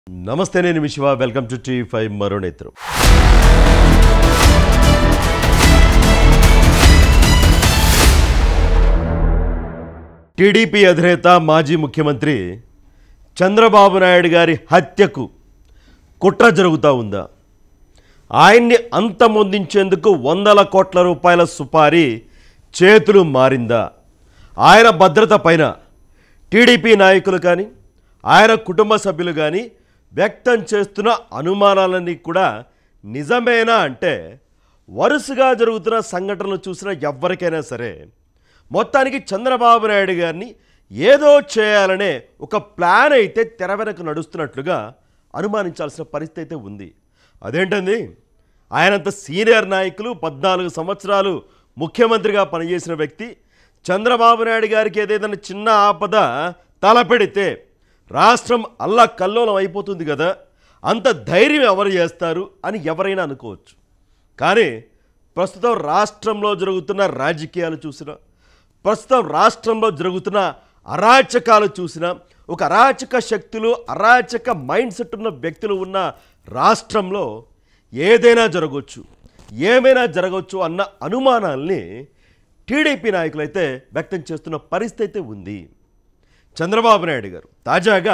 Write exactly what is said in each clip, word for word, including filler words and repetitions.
నమస్తే నేను Shiva. Welcome to T V five Maro Netram. TDP అధినేత మాజీ ముఖ్యమంత్రి చంద్రబాబు నాయుడు గారి హత్యకు కుట్ర జరుగుతూ ఉందా? ఆయన్ని అంతమొందించేందుకు వందల కోట్ల రూపాయల సుపారీ చేతులు మారిందా? ఆయన భద్రత పైన టీడీపీ నాయకులు కానీ ఆయన కుటుంబ సభ్యులు కానీ వ్యక్తం చేస్తున్న అనుమానాలన్నీ కూడా నిజమేనా అంటే వరుసగా జరుగుతున్న సంఘటనలు చూసిన ఎవరికైనా సరే మొత్తానికి చంద్రబాబు నాయుడు గారిని ఏదో చేయాలనే ఒక ప్లాన్ అయితే తెర వెనక నడుస్తున్నట్లుగా అనుమానించాల్సిన పరిస్థితి అయితే ఉంది. అదేంటండి, ఆయనంత సీనియర్ నాయకులు, పద్నాలుగు సంవత్సరాలు ముఖ్యమంత్రిగా పనిచేసిన వ్యక్తి చంద్రబాబు నాయుడు గారికి ఏదైనా చిన్న ఆపద తలపెడితే రాష్ట్రం అల్లా కల్లోలం అయిపోతుంది కదా, అంత ధైర్యం ఎవరు చేస్తారు అని ఎవరైనా అనుకోవచ్చు. కానీ ప్రస్తుతం రాష్ట్రంలో జరుగుతున్న రాజకీయాలు చూసినా, ప్రస్తుతం రాష్ట్రంలో జరుగుతున్న అరాచకాలు చూసినా, ఒక అరాచక శక్తులు, అరాచక మైండ్ సెట్ ఉన్న వ్యక్తులు ఉన్న రాష్ట్రంలో ఏదైనా జరగవచ్చు, ఏమైనా జరగవచ్చు అన్న అనుమానాల్ని టీడీపీ నాయకులు అయితే వ్యక్తం చేస్తున్న పరిస్థితి అయితే ఉంది. చంద్రబాబు నాయుడు గారు తాజాగా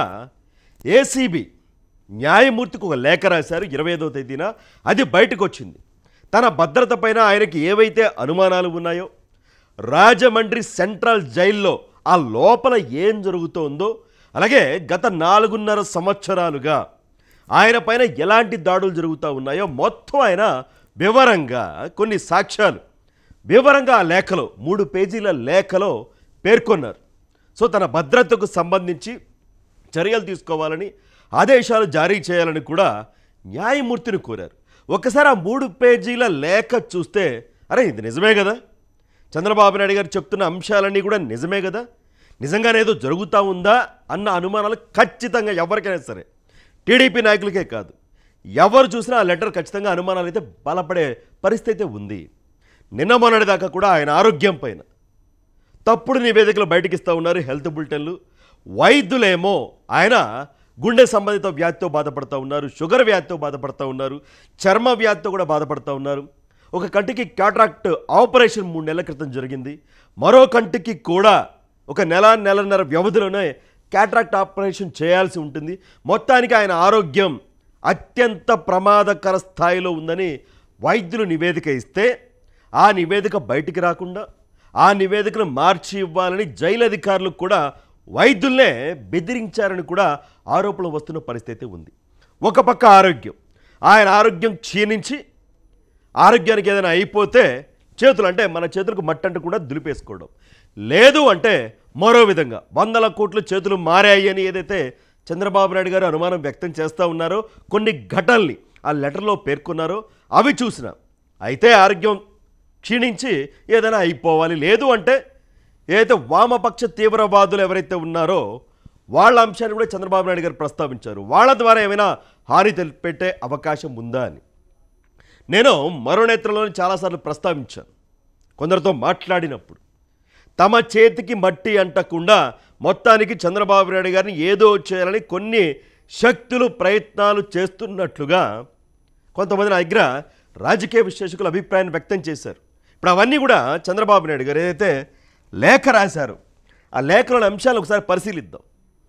ఏసీబీ న్యాయమూర్తికి ఒక లేఖ రాశారు. ఇరవై ఐదవ తేదీన అది బయటకు వచ్చింది. తన భద్రత పైన ఆయనకి ఏవైతే అనుమానాలు ఉన్నాయో, రాజమండ్రి సెంట్రల్ జైల్లో ఆ లోపల ఏం జరుగుతోందో, అలాగే గత నాలుగున్నర సంవత్సరాలుగా ఆయన పైన ఎలాంటి దాడులు జరుగుతూ ఉన్నాయో మొత్తం ఆయన వివరంగా కొన్ని సాక్ష్యాలు వివరంగా ఆ లేఖలో, మూడు పేజీల లేఖలో పేర్కొన్నారు. సో తన భద్రతకు సంబంధించి చర్యలు తీసుకోవాలని, ఆదేశాలు జారీ చేయాలని కూడా న్యాయమూర్తిని కోరారు. ఒకసారి ఆ మూడు పేజీల లేఖ చూస్తే అరే ఇది నిజమే కదా, చంద్రబాబు నాయుడు గారు చెప్తున్న అంశాలన్నీ కూడా నిజమే కదా, నిజంగానే ఏదో జరుగుతూ ఉందా అన్న అనుమానాలు ఖచ్చితంగా ఎవరికైనా సరే, టీడీపీ నాయకులకే కాదు, ఎవరు చూసినా ఆ లెటర్ ఖచ్చితంగా అనుమానాలు అయితే బలపడే పరిస్థితి అయితే ఉంది. నిన్న మొన్నటిదాకా కూడా ఆయన ఆరోగ్యం పైన తప్పుడు నివేదికలు బయటకు ఇస్తూ ఉన్నారు, హెల్త్ బులెటిన్లు. వైద్యులేమో ఆయన గుండె సంబంధిత వ్యాధితో బాధపడుతూ ఉన్నారు, షుగర్ వ్యాధితో బాధపడుతూ ఉన్నారు, చర్మ వ్యాధితో కూడా బాధపడుతూ ఉన్నారు. ఒక కంటికి క్యాట్రాక్ట్ ఆపరేషన్ మూడు నెలల క్రితం జరిగింది, మరో కంటికి కూడా ఒక నెల నెలన్నర వ్యవధిలోనే క్యాట్రాక్ట్ ఆపరేషన్ చేయాల్సి ఉంటుంది. మొత్తానికి ఆయన ఆరోగ్యం అత్యంత ప్రమాదకర స్థాయిలో ఉందని వైద్యులు నివేదిక ఇస్తే ఆ నివేదిక బయటికి రాకుండా ఆ నివేదికను మార్చి ఇవ్వాలని జైలు అధికారులు కూడా వైద్యుల్నే బెదిరించారని కూడా ఆరోపణలు వస్తున్న పరిస్థితి ఉంది. ఒక పక్క ఆరోగ్యం, ఆయన ఆరోగ్యం క్షీణించి ఆరోగ్యానికి ఏదైనా అయిపోతే చేతులు అంటే మన చేతులకు మట్టంటూ కూడా దులిపేసుకోవడం, లేదు అంటే మరో విధంగా వందల కోట్లు చేతులు మారాయి అని ఏదైతే చంద్రబాబు నాయుడు గారు అనుమానం వ్యక్తం చేస్తూ ఉన్నారో, కొన్ని ఘటనల్ని ఆ లెటర్లో పేర్కొన్నారో అవి చూసిన అయితే ఆరోగ్యం క్షీణించి ఏదైనా అయిపోవాలి, లేదు అంటే ఏదైతే వామపక్ష తీవ్రవాదులు ఎవరైతే ఉన్నారో వాళ్ళ అంశాన్ని కూడా చంద్రబాబు నాయుడు గారు ప్రస్తావించారు. వాళ్ళ ద్వారా ఏమైనా హాని తెలిపెట్టే అవకాశం ఉందా అని నేను మరో నేత్రంలోని చాలాసార్లు ప్రస్తావించాను. కొందరితో మాట్లాడినప్పుడు తమ చేతికి మట్టి అంటకుండా మొత్తానికి చంద్రబాబు నాయుడు గారిని ఏదో చేయాలని కొన్ని శక్తులు ప్రయత్నాలు చేస్తున్నట్లుగా కొంతమంది నా దగ్గర రాజకీయ విశ్లేషకులు అభిప్రాయాన్ని వ్యక్తం చేశారు. ఇప్పుడు అవన్నీ కూడా చంద్రబాబు నాయుడు గారు ఏదైతే లేఖ రాశారో ఆ లేఖలోని అంశాలను ఒకసారి పరిశీలిద్దాం.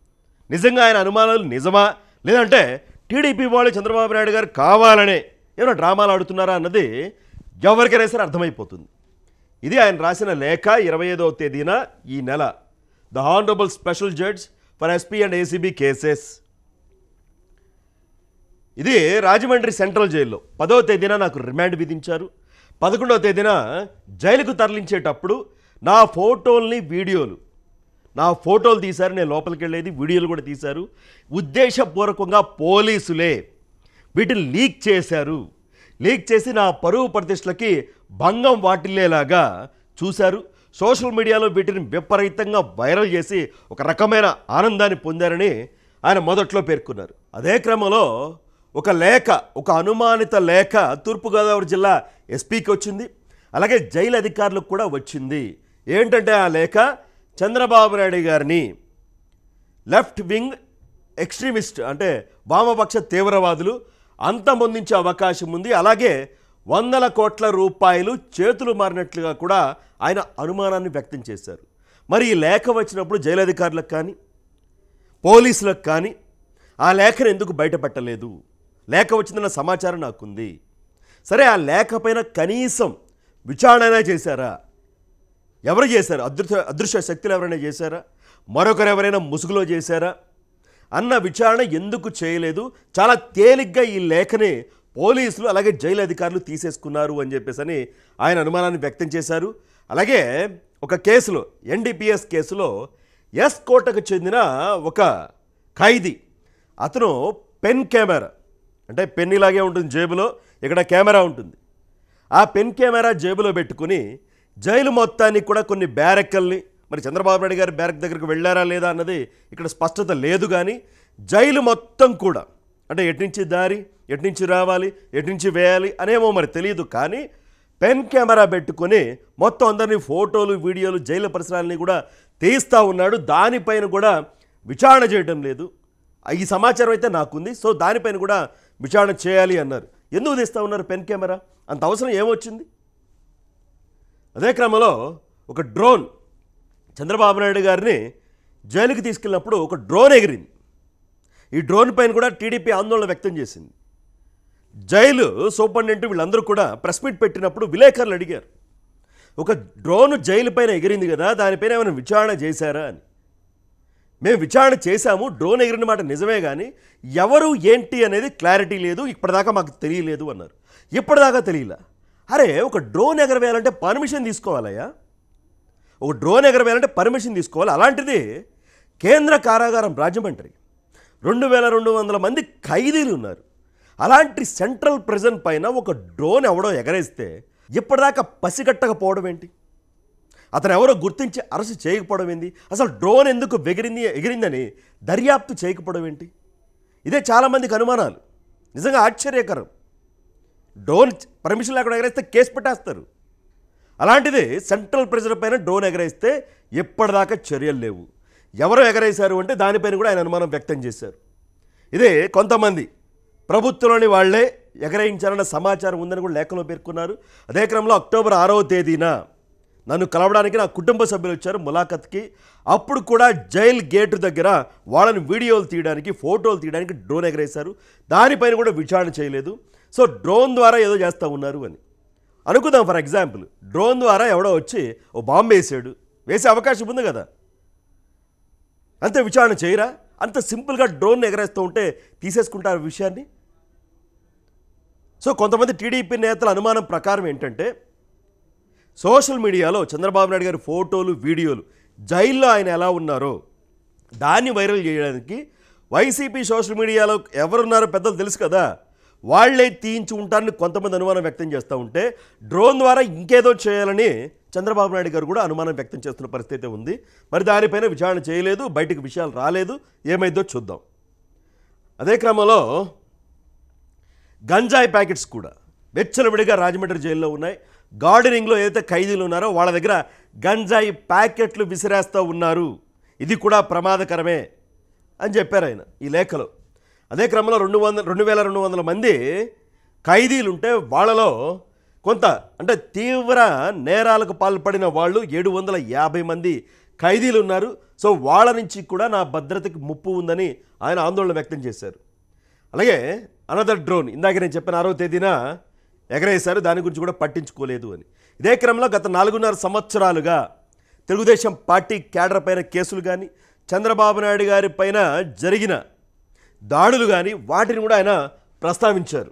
నిజంగా ఆయన అనుమానాలు నిజమా, లేదంటే టీడీపీ వాళ్ళు చంద్రబాబు నాయుడు గారు కావాలనే ఏమైనా డ్రామాలు ఆడుతున్నారా అన్నది ఎవరికైనా సరే అర్థమైపోతుంది. ఇది ఆయన రాసిన లేఖ ఇరవై ఐదవ తేదీన ఈ నెల. The honourable special judge for SP and ACB cases. ఇది రాజమండ్రి సెంట్రల్ జైల్లో పదవ తేదీన నాకు రిమాండ్ విధించారు. పదకొండవ తేదీన జైలుకు తరలించేటప్పుడు నా ఫోటోల్ని, వీడియోలు, నా ఫోటోలు తీశారు, నేను లోపలికి వెళ్ళేది, వీడియోలు కూడా తీశారు. ఉద్దేశపూర్వకంగా పోలీసులే వీటిని లీక్ చేశారు. లీక్ చేసి నా పరువు ప్రతిష్టలకి భంగం వాటిల్లేలాగా చూశారు. సోషల్ మీడియాలో వీటిని విపరీతంగా వైరల్ చేసి ఒక రకమైన ఆనందాన్ని పొందారని ఆయన మొదట్లో పేర్కొన్నారు. అదే క్రమంలో ఒక లేఖ, ఒక అనుమానిత లేఖ తూర్పుగోదావరి జిల్లా ఎస్పీకి వచ్చింది, అలాగే జైలు అధికారులకు కూడా వచ్చింది. ఏంటంటే ఆ లేఖ చంద్రబాబు నాయుడు గారిని లెఫ్ట్ వింగ్ ఎక్స్ట్రీమిస్ట్ అంటే వామపక్ష తీవ్రవాదులు అంతమొందించే అవకాశం ఉంది. అలాగే వందల కోట్ల రూపాయలు చేతులు మారినట్లుగా కూడా ఆయన అనుమానాన్ని వ్యక్తం చేశారు. మరి ఈ లేఖ వచ్చినప్పుడు జైలు అధికారులకు కానీ పోలీసులకు కానీ ఆ లేఖను ఎందుకు బయటపెట్టలేదు? లేఖ వచ్చిందన్న సమాచారం నాకుంది. సరే, ఆ లేఖ పైన కనీసం విచారణ చేశారా? ఎవరు చేశారు? అదృశ్య అదృశ్య శక్తులు ఎవరైనా చేశారా? మరొకరు ఎవరైనా ముసుగులో చేశారా అన్న విచారణ ఎందుకు చేయలేదు? చాలా తేలిగ్గా ఈ లేఖని పోలీసులు అలాగే జైలు అధికారులు తీసేసుకున్నారు అని చెప్పేసి అని ఆయన అనుమానాన్ని వ్యక్తం చేశారు. అలాగే ఒక కేసులో, ఎన్డీపీఎస్ కేసులో ఎస్ కోటకు చెందిన ఒక ఖైదీ, అతను పెన్ కెమెరా, అంటే పెన్ ఇలాగే ఉంటుంది జేబులో, ఇక్కడ కెమెరా ఉంటుంది. ఆ పెన్ కెమెరా జేబులో పెట్టుకుని జైలు మొత్తానికి కూడా కొన్ని బ్యారెక్కల్ని, మరి చంద్రబాబు నాయుడు గారి బ్యారెక్ దగ్గరికి వెళ్ళారా లేదా అన్నది ఇక్కడ స్పష్టత లేదు. కానీ జైలు మొత్తం కూడా, అంటే ఎట్నుంచి దారి, ఎట్నుంచి రావాలి, ఎట్నుంచి వేయాలి అనేమో మరి తెలియదు. కానీ పెన్ కెమెరా పెట్టుకొని మొత్తం అందరినీ ఫోటోలు, వీడియోలు, జైలు పరిసరాలని కూడా తీస్తూ ఉన్నాడు. దానిపైన కూడా విచారణ చేయడం లేదు. ఈ సమాచారం అయితే నాకుంది. సో దానిపైన కూడా విచారణ చేయాలి అన్నారు. ఎందుకు తీస్తూ ఉన్నారు పెన్ కెమెరా? అంత అవసరం ఏమొచ్చింది? అదే క్రమంలో ఒక డ్రోన్, చంద్రబాబు నాయుడు గారిని జైలుకి తీసుకెళ్ళినప్పుడు ఒక డ్రోన్ ఎగిరింది. ఈ డ్రోన్ పైన కూడా టీడీపీ ఆందోళన వ్యక్తం చేసింది. జైలు సూపరింటెండెంట్ వీళ్ళందరూ కూడా ప్రెస్ మీట్ పెట్టినప్పుడు విలేకరులు అడిగారు, ఒక డ్రోన్ జైలు పైన ఎగిరింది కదా, దానిపైన ఏమైనా విచారణ చేశారా అని. మేము విచారణ చేశాము, డ్రోన్ ఎగిరిన మాట నిజమే, కానీ ఎవరు ఏంటి అనేది క్లారిటీ లేదు, ఇప్పటిదాకా మాకు తెలియలేదు అన్నారు. ఇప్పటిదాకా తెలియలా? అరే, ఒక డ్రోన్ ఎగరవేయాలంటే పర్మిషన్ తీసుకోవాలయ్యా. ఒక డ్రోన్ ఎగరవేయాలంటే పర్మిషన్ తీసుకోవాలి. అలాంటిది కేంద్ర కారాగారం రాజమండ్రి, రెండు వేల రెండు వందల మంది ఖైదీలు ఉన్నారు. అలాంటి సెంట్రల్ ప్రిజన్ పైన ఒక డ్రోన్ ఎవడో ఎగరేస్తే ఇప్పటిదాకా పసిగట్టకపోవడం ఏంటి? అతను ఎవరో గుర్తించి అరెస్ట్ చేయకపోవడం ఏంటి? అసలు డ్రోన్ ఎందుకు ఎగిరింది ఎగిరిందని దర్యాప్తు చేయకపోవడం ఏంటి? ఇదే చాలామందికి అనుమానాలు. నిజంగా ఆశ్చర్యకరం. డ్రోన్ పర్మిషన్ లేకుండా ఎగరేస్తే కేసు పెట్టేస్తారు. అలాంటిది సెంట్రల్ ప్రిజన్ పైన డ్రోన్ ఎగరేస్తే ఇప్పటిదాకా చర్యలు లేవు. ఎవరు ఎగరేశారు అంటే దానిపైన కూడా ఆయన అనుమానం వ్యక్తం చేశారు. ఇదే కొంతమంది ప్రభుత్వంలోని వాళ్లే ఎగరేయించారన్న సమాచారం ఉందని కూడా లేఖలో పేర్కొన్నారు. అదే క్రమంలో అక్టోబర్ ఆరవ తేదీన నన్ను కలవడానికి నా కుటుంబ సభ్యులు వచ్చారు ములాఖత్కి. అప్పుడు కూడా జైల్ గేటు దగ్గర వాళ్ళని వీడియోలు తీయడానికి, ఫోటోలు తీయడానికి డ్రోన్ ఎగరేశారు. దానిపైన కూడా విచారణ చేయలేదు. సో డ్రోన్ ద్వారా ఏదో చేస్తూ ఉన్నారు అని అనుకుందాం. ఫర్ ఎగ్జాంపుల్, డ్రోన్ ద్వారా ఎవడో వచ్చి ఓ బాంబు వేసాడు, వేసే అవకాశం ఉంది కదా, అంతే. విచారణ చేయరా? అంత సింపుల్గా డ్రోన్ ఎగరేస్తూ ఉంటే తీసేసుకుంటారు విషయాన్ని. సో కొంతమంది టీడీపీ నేతల అనుమానం ప్రకారం ఏంటంటే, సోషల్ మీడియాలో చంద్రబాబు నాయుడు గారి ఫోటోలు, వీడియోలు, జైల్లో ఆయన ఎలా ఉన్నారో దాన్ని వైరల్ చేయడానికి వైసీపీ సోషల్ మీడియాలో ఎవరున్నారో పెద్దలు తెలుసు కదా, వాళ్లే తీయించి ఉంటారని కొంతమంది అనుమానం వ్యక్తం చేస్తూ ఉంటే, డ్రోన్ ద్వారా ఇంకేదో చేయాలని చంద్రబాబు నాయుడు గారు కూడా అనుమానం వ్యక్తం చేస్తున్న పరిస్థితి ఉంది. మరి దానిపైన విచారణ చేయలేదు, బయటికి విషయాలు రాలేదు. ఏమైందో చూద్దాం. అదే క్రమంలో గంజాయి ప్యాకెట్స్ కూడా వెచ్చలవిడిగా రాజమండ్రి జైల్లో ఉన్నాయి. గార్డెనింగ్లో ఏదైతే ఖైదీలు ఉన్నారో వాళ్ళ దగ్గర గంజాయి ప్యాకెట్లు విసిరేస్తూ ఉన్నారు. ఇది కూడా ప్రమాదకరమే అని చెప్పారు ఆయన ఈ లేఖలో. అదే క్రమంలో రెండు వందల రెండు వేల రెండు వందల మంది ఖైదీలు ఉంటే వాళ్ళలో కొంత అంటే తీవ్ర నేరాలకు పాల్పడిన వాళ్ళు ఏడు వందల యాభై మంది ఖైదీలు ఉన్నారు. సో వాళ్ళ నుంచి కూడా నా భద్రతకి ముప్పు ఉందని ఆయన ఆందోళన వ్యక్తం చేశారు. అలాగే అనదర్ డ్రోన్ ఇందాక నేను చెప్పిన ఆరో తేదీన ఎగరేశారు, దాని గురించి కూడా పట్టించుకోలేదు అని. ఇదే క్రమంలో గత నాలుగున్నర సంవత్సరాలుగా తెలుగుదేశం పార్టీ క్యాడర్ పైన కేసులు కానీ, చంద్రబాబు నాయుడు గారి పైన జరిగిన దాడులు కానీ వాటిని కూడా ఆయన ప్రస్తావించారు.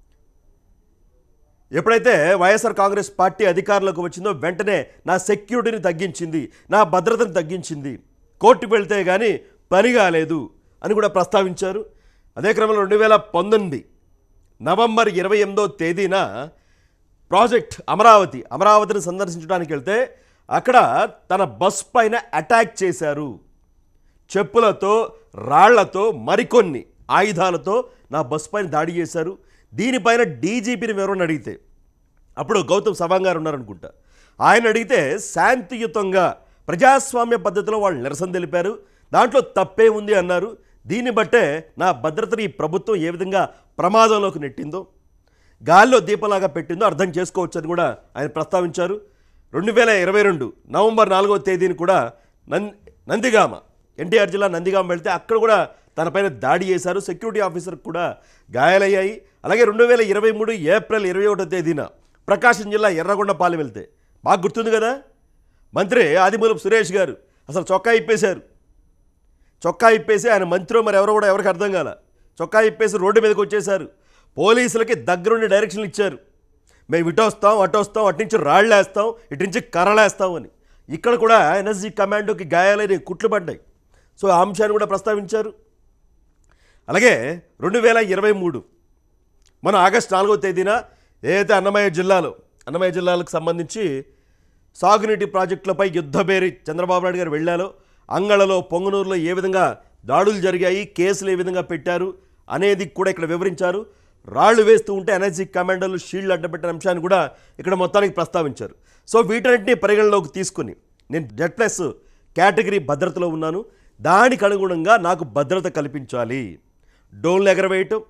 ఎప్పుడైతే వైఎస్ఆర్ కాంగ్రెస్ పార్టీ అధికారంలోకి వచ్చిందో వెంటనే నా సెక్యూరిటీని తగ్గించింది, నా భద్రతను తగ్గించింది, కోర్టుకు వెళ్తే కానీ పని కాలేదు అని కూడా ప్రస్తావించారు. అదే క్రమంలో రెండు వేల పంతొమ్మిది నవంబర్ ఇరవై ఎనిమిదో తేదీన ప్రాజెక్ట్ అమరావతి అమరావతిని సందర్శించడానికి వెళ్తే అక్కడ తన బస్ పైన అటాక్ చేశారు. చెప్పులతో, రాళ్లతో, మరికొన్ని ఆయుధాలతో నా బస్ పైన దాడి చేశారు. దీనిపైన డీజీపీని ఎవరైనా అడిగితే, అప్పుడు గౌతమ్ సవాంగ్ గారు ఉన్నారనుకుంటా, ఆయన అడిగితే శాంతియుతంగా ప్రజాస్వామ్య పద్ధతిలో వాళ్ళు నిరసన తెలిపారు, దాంట్లో తప్పే ఉంది అన్నారు. దీన్ని బట్టే నా భద్రతని ఈ ప్రభుత్వం ఏ విధంగా ప్రమాదంలోకి నెట్టిందో, గాల్లో దీపలాగా పెట్టిందో అర్థం చేసుకోవచ్చని కూడా ఆయన ప్రస్తావించారు. రెండు వేల ఇరవై రెండు నవంబర్ నాలుగవ తేదీని కూడా నం నందిగామ ఎన్టీఆర్ జిల్లా నందిగామ వెళ్తే అక్కడ కూడా తనపైన దాడి చేశారు. సెక్యూరిటీ ఆఫీసర్కి కూడా గాయాలయ్యాయి. అలాగే రెండు వేల ఇరవై మూడు ఏప్రిల్ ఇరవై ఒకటో తేదీన ప్రకాశం జిల్లా ఎర్రగొండపాలెం వెళ్తే బాగా గుర్తుంది కదా, మంత్రి ఆదిమూలపు సురేష్ గారు అసలు చొక్కా ఇప్పేశారు. చొక్కా ఇప్పేసి ఆయన మంత్రి మరి ఎవరో కూడా ఎవరికి అర్థం కాల, చొక్కా ఇప్పేసి రోడ్డు మీదకి వచ్చేశారు. పోలీసులకి దగ్గరుండి డైరెక్షన్లు ఇచ్చారు. మేము ఇటు వస్తాం, అటు వస్తాం, అటు నుంచి రాళ్ళు వేస్తాం, ఇటు నుంచి కర్రలేస్తాం అని. ఇక్కడ కూడా ఎన్ఎస్జీ కమాండోకి గాయాలైన కుట్లు పడ్డాయి. సో ఆ అంశాన్ని కూడా ప్రస్తావించారు. అలాగే రెండు వేల ఇరవై మూడు మన ఆగస్టు నాలుగవ తేదీన ఏదైతే అన్నమయ్య జిల్లాలో అన్నమయ్య జిల్లాలకు సంబంధించి సాగునీటి ప్రాజెక్టులపై యుద్ధబేరి చంద్రబాబు నాయుడు గారు వెళ్ళాలో, అంగళలో పొంగనూరులో ఏ విధంగా దాడులు జరిగాయి, కేసులు ఏ విధంగా పెట్టారు అనేది కూడా ఇక్కడ వివరించారు. రాళ్లు వేస్తూ ఉంటే ఎన్ఎస్జీ కమాండోలు షీల్డ్ అడ్డపెట్టిన అంశాన్ని కూడా ఇక్కడ మొత్తానికి ప్రస్తావించారు. సో వీటన్నింటినీ పరిగణలోకి తీసుకుని నేను జెడ్ ప్లస్ కేటగిరీ భద్రతలో ఉన్నాను, దానికి అనుగుణంగా నాకు భద్రత కల్పించాలి. డోన్లు ఎగరవేయటం,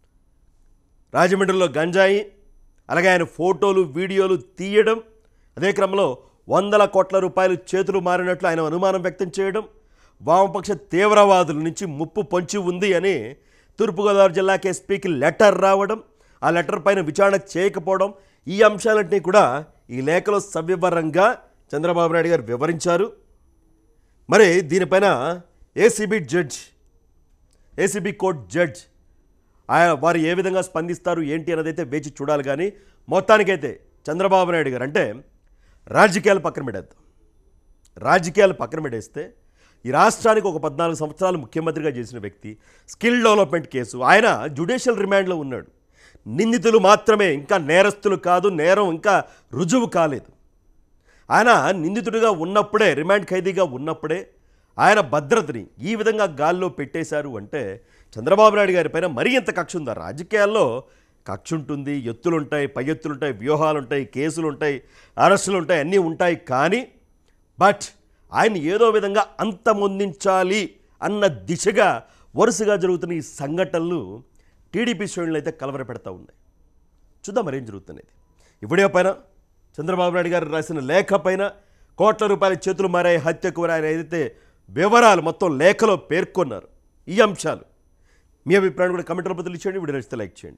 రాజమండ్రిలో గంజాయి, అలాగే ఆయన ఫోటోలు వీడియోలు తీయడం, అదే క్రమంలో వందల కోట్ల రూపాయలు చేతులు మారినట్లు ఆయన అనుమానం వ్యక్తం చేయడం, వామపక్ష తీవ్రవాదుల నుంచి ముప్పు పొంచి ఉంది అని తూర్పుగోదావరి జిల్లాకి ఎస్పీకి లెటర్ రావడం, ఆ లెటర్ పైన విచారణ చేయకపోవడం, ఈ అంశాలన్నీ కూడా ఈ లేఖలో సవివరంగా చంద్రబాబు నాయుడు గారు వివరించారు. మరి దీనిపైన ACB judge ACB court judge ఆయన వారు ఏ విధంగా స్పందిస్తారు ఏంటి అన్నదైతే వేచి చూడాలి. కానీ మొత్తానికైతే చంద్రబాబు నాయుడు గారు అంటే రాజకీయాలు పక్కన పెట్టేద్దాం, రాజకీయాలు పక్కన పెట్టేస్తే ఈ రాష్ట్రానికి ఒక పద్నాలుగు సంవత్సరాలు ముఖ్యమంత్రిగా చేసిన వ్యక్తి, స్కిల్ డెవలప్మెంట్ కేసు, ఆయన జ్యుడిషియల్ రిమాండ్లో ఉన్నాడు. నిందితులు మాత్రమే, ఇంకా నేరస్తులు కాదు, నేరం ఇంకా రుజువు కాలేదు. ఆయన నిందితుడిగా ఉన్నప్పుడే, రిమాండ్ ఖైదీగా ఉన్నప్పుడే ఆయన భద్రతని ఈ విధంగా గాల్లో పెట్టేశారు అంటే చంద్రబాబు నాయుడు గారి పైన మరీ ఎంత కక్ష ఉందా? రాజకీయాల్లో కక్ష ఉంటుంది, ఎత్తులుంటాయి, పై ఎత్తులుంటాయి, వ్యూహాలుంటాయి, కేసులుంటాయి, అరెస్టులు ఉంటాయి, అన్నీ ఉంటాయి. కానీ బట్ ఆయన ఏదో విధంగా అంతమొందించాలి అన్న దిశగా వరుసగా జరుగుతున్న ఈ సంఘటనలు టీడీపీ శ్రేణులు అయితే కలవర పెడతా ఉన్నాయి. చూద్దాం మరేం జరుగుతున్నది. ఈ వీడియో పైన చంద్రబాబు నాయుడు గారు రాసిన లేఖ పైన కోట్ల రూపాయల చేతులు మారాయి హత్యకు ఆయన ఏదైతే వివరాలు మొత్తం లేఖలో పేర్కొన్నారు, ఈ అంశాలు మీ అభిప్రాయం కూడా కమెంట్ రూపంలో తెలియచేయండి. వీడియో నచ్చితే లైక్ చేయండి.